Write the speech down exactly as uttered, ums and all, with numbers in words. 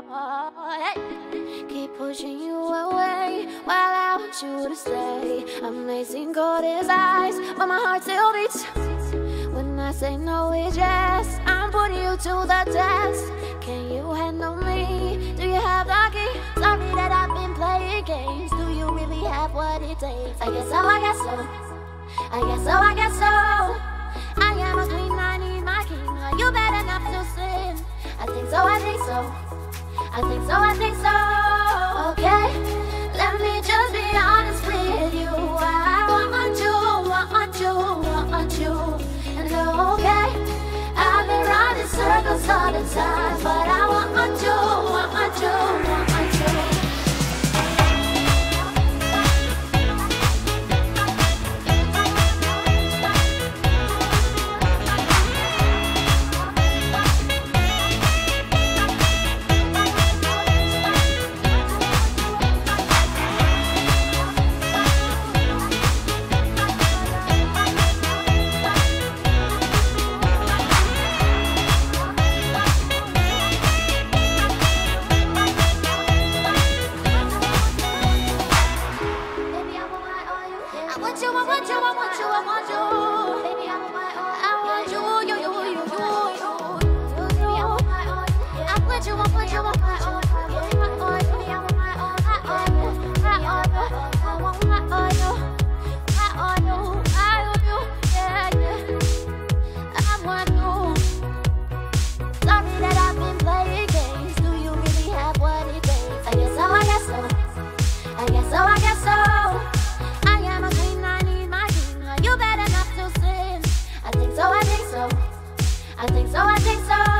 Keep pushing you away while I want you to stay. Amazing cold as ice, but my heart still beats. When I say no, it's yes. I'm putting you to the test. Can you handle me? Do you have the key? Sorry that I've been playing games. Do you really have what it takes? I guess so, I guess so. I guess so, I guess so. I am a queen, I need my king. Are you bad enough to sin? I think so, I think so. I think so, I think so. Okay, let me just be honest with you. I want you, want you, want you. And okay, I've been running circles all the time, but I want you, want you, want you. I think so, I think so.